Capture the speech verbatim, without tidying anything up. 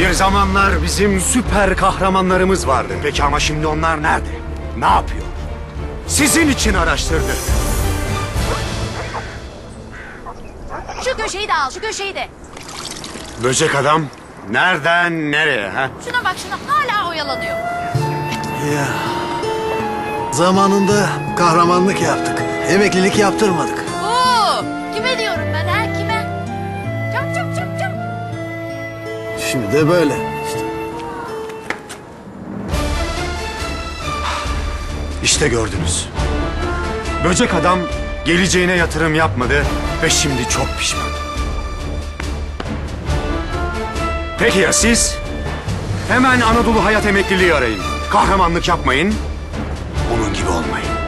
Bir zamanlar bizim süper kahramanlarımız vardı. Peki ama şimdi onlar nerede? Ne yapıyor? Sizin için araştırdık. Şu köşeyi de al, şu köşeyi de. Böcek adam nereden nereye ha? Şuna bak şuna, hala oyalanıyor. Ya. Zamanında kahramanlık yaptık. Emeklilik yaptırmadık. Oo, kime diyorum ben ha, kime? Çabuk çabuk çabuk çabuk. Şimdi de böyle. İşte gördünüz. Böcek adam geleceğine yatırım yapmadı ve şimdi çok pişman. Peki ya siz? Hemen Anadolu Hayat emekliliği arayın. Kahramanlık yapmayın, onun gibi olmayın.